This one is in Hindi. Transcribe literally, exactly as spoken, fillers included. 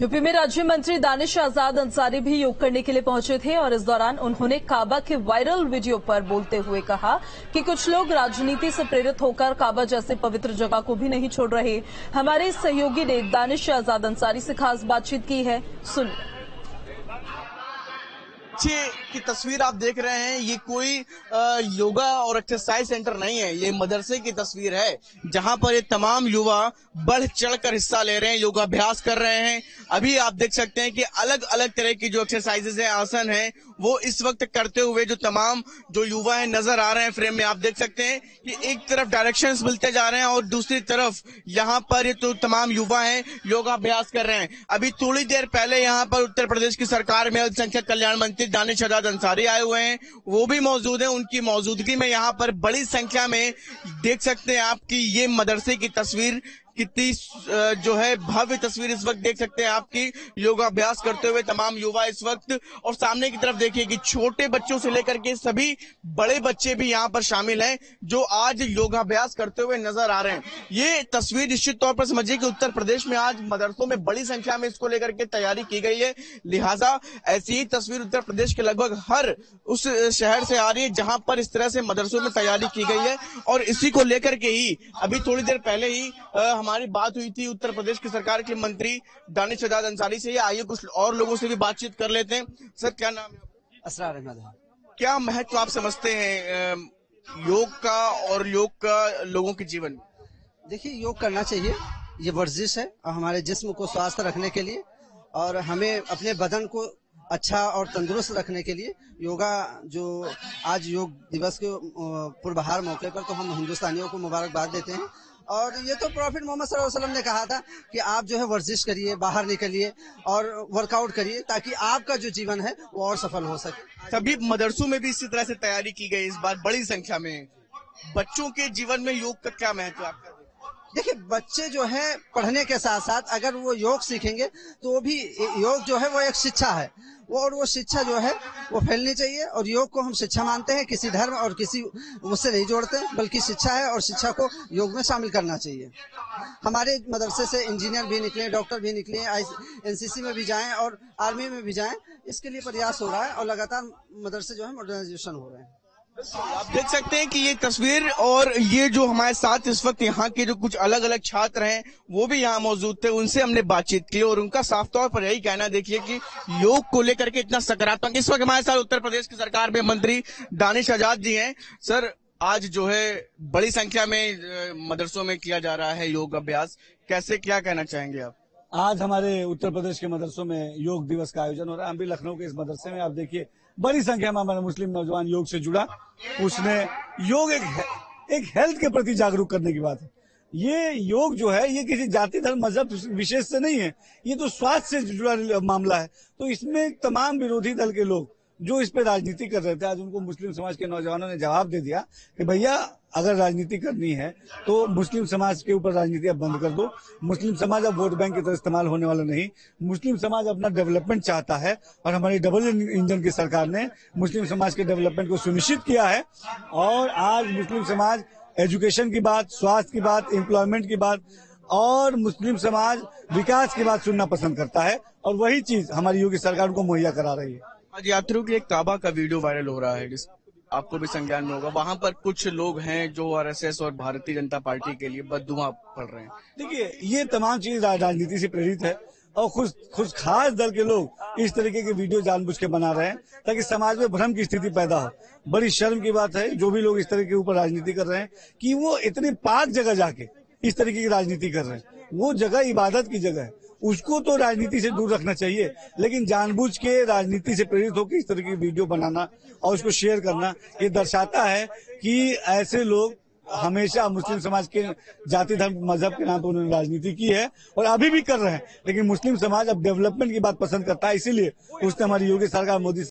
यूपी में राज्य मंत्री दानिश आजाद अंसारी भी योग करने के लिए पहुंचे थे और इस दौरान उन्होंने काबा के वायरल वीडियो पर बोलते हुए कहा कि कुछ लोग राजनीति से प्रेरित होकर काबा जैसे पवित्र जगह को भी नहीं छोड़ रहे। हमारे सहयोगी ने दानिश आजाद अंसारी से खास बातचीत की है, सुनिए। की तस्वीर आप देख रहे हैं, ये कोई योगा और एक्सरसाइज सेंटर नहीं है, ये मदरसे की तस्वीर है जहां पर ये तमाम युवा बढ़ चढ़कर हिस्सा ले रहे हैं, योगाभ्यास कर रहे हैं। अभी आप देख सकते हैं कि अलग अलग तरह की जो एक्सरसाइजेज हैं, आसन हैं, वो इस वक्त करते हुए जो तमाम जो युवा हैं नजर आ रहे हैं। फ्रेम में आप देख सकते हैं कि एक तरफ डायरेक्शंस मिलते जा रहे हैं और दूसरी तरफ यहाँ पर ये तो तमाम युवा हैं योगाभ्यास कर रहे हैं। अभी थोड़ी देर पहले यहाँ पर उत्तर प्रदेश की सरकार में अल्पसंख्यक कल्याण मंत्री दानिश आजाद अंसारी आए हुए हैं, वो भी मौजूद हैं। उनकी मौजूदगी में यहाँ पर बड़ी संख्या में देख सकते हैं आप कि ये मदरसे की तस्वीर कितनी जो है भव्य तस्वीर इस वक्त देख सकते हैं आपकी योगाभ्यास करते हुए तमाम युवा इस वक्त। और सामने की तरफ देखिए कि छोटे बच्चों से लेकर के सभी बड़े बच्चे भी यहाँ पर शामिल हैं जो आज योगाभ्यास करते हुए नजर आ रहे हैं। ये तस्वीर निश्चित तौर पर समझिए कि उत्तर प्रदेश में आज मदरसों में बड़ी संख्या में इसको लेकर के तैयारी की गई है, लिहाजा ऐसी ही तस्वीर उत्तर प्रदेश के लगभग हर उस शहर से आ रही है जहां पर इस तरह से मदरसों में तैयारी की गई है। और इसी को लेकर के ही अभी थोड़ी देर पहले ही आ, हमारी बात हुई थी उत्तर प्रदेश की सरकार के मंत्री दानिश आजाद अंसारी से। आइए कुछ और लोगों से भी बातचीत कर लेते हैं। सर, क्या नाम है? असरार अहमद। क्या महत्व आप समझते हैं योग का और योग का लोगों के जीवन में? देखिए, योग करना चाहिए, ये वर्जिश है और हमारे जिस्म को स्वस्थ रखने के लिए और हमें अपने बदन को अच्छा और तंदुरुस्त रखने के लिए योगा, जो आज योग दिवस के पूर्वाहार मौके पर तो हम हिंदुस्तानियों को मुबारकबाद देते हैं। और ये तो प्रॉफिट मोहम्मद सल्लल्लाहु अलैहि वसल्लम ने कहा था कि आप जो है वर्जिश करिए, बाहर निकलिए और वर्कआउट करिए ताकि आपका जो जीवन है वो और सफल हो सके। सभी मदरसों में भी इसी तरह से तैयारी की गई इस बार बड़ी संख्या में। बच्चों के जीवन में योग का क्या महत्व आपका? देखिए, बच्चे जो है पढ़ने के साथ साथ अगर वो योग सीखेंगे तो वो भी, योग जो है वो एक शिक्षा है, वो और वो शिक्षा जो है वो फैलनी चाहिए। और योग को हम शिक्षा मानते हैं, किसी धर्म और किसी उससे नहीं जोड़ते, बल्कि शिक्षा है और शिक्षा को योग में शामिल करना चाहिए। हमारे मदरसे से इंजीनियर भी निकले, डॉक्टर भी निकले, एनसीसी में भी जाएं और आर्मी में भी जाएं, इसके लिए प्रयास हो रहा है और लगातार मदरसे जो है मॉडर्नाइजेशन हो रहे हैं। आप देख सकते हैं कि ये तस्वीर और ये जो हमारे साथ इस वक्त यहाँ के जो कुछ अलग अलग छात्र हैं वो भी यहाँ मौजूद थे, उनसे हमने बातचीत की और उनका साफ तौर पर यही कहना देखिए कि योग को लेकर के इतना सकारात्मक। इस वक्त हमारे साथ उत्तर प्रदेश की सरकार में मंत्री दानिश आजाद जी हैं। सर, आज जो है बड़ी संख्या में मदरसों में किया जा रहा है योग अभ्यास, कैसे, क्या कहना चाहेंगे आप? आज हमारे उत्तर प्रदेश के मदरसों में योग दिवस का आयोजन हो रहा है। हम भी लखनऊ के इस मदरसे में, आप देखिए बड़ी संख्या में हमारे मुस्लिम नौजवान योग से जुड़ा। उसने योग एक एक हेल्थ के प्रति जागरूक करने की बात है। ये योग जो है ये किसी जाति धर्म मजहब विशेष से नहीं है, ये तो स्वास्थ्य से जुड़ा मामला है। तो इसमें तमाम विरोधी दल के लोग जो इस पे राजनीति कर रहे थे, आज उनको मुस्लिम समाज के नौजवानों ने जवाब दे दिया कि भैया अगर राजनीति करनी है तो मुस्लिम समाज के ऊपर राजनीति अब बंद कर दो। मुस्लिम समाज अब वोट बैंक की तरह इस्तेमाल होने वाला नहीं। मुस्लिम समाज अपना डेवलपमेंट चाहता है और हमारी डबल इंजन की सरकार ने मुस्लिम समाज के डेवलपमेंट को सुनिश्चित किया है। और आज मुस्लिम समाज एजुकेशन की बात, स्वास्थ्य की बात, एम्प्लॉयमेंट की बात और मुस्लिम समाज विकास की बात सुनना पसंद करता है और वही चीज हमारी योगी सरकार को मुहैया करा रही है। आज यात्रियों के एक काबा का वीडियो वायरल हो रहा है, जिस आपको भी संज्ञान में होगा। वहां पर कुछ लोग हैं जो आरएसएस और भारतीय जनता पार्टी के लिए बददुआ पढ़ रहे हैं। देखिए, ये तमाम चीज राजनीति से प्रेरित है और खुद खुद खास दल के लोग इस तरीके के वीडियो जानबूझ के बना रहे हैं ताकि समाज में भ्रम की स्थिति पैदा हो। बड़ी शर्म की बात है जो भी लोग इस तरह के ऊपर राजनीति कर रहे हैं कि वो इतनी पाक जगह जाके इस तरीके की राजनीति कर रहे हैं। वो जगह इबादत की जगह है, उसको तो राजनीति से दूर रखना चाहिए, लेकिन जानबूझ के राजनीति से प्रेरित होकर इस तरह की वीडियो बनाना और उसको शेयर करना, ये दर्शाता है कि ऐसे लोग हमेशा मुस्लिम समाज के जाति धर्म मजहब के नाम पर उन्होंने राजनीति की है और अभी भी कर रहे हैं। लेकिन मुस्लिम समाज अब डेवलपमेंट की बात पसंद करता है, इसीलिए उसने हमारी योगी सरकार मोदी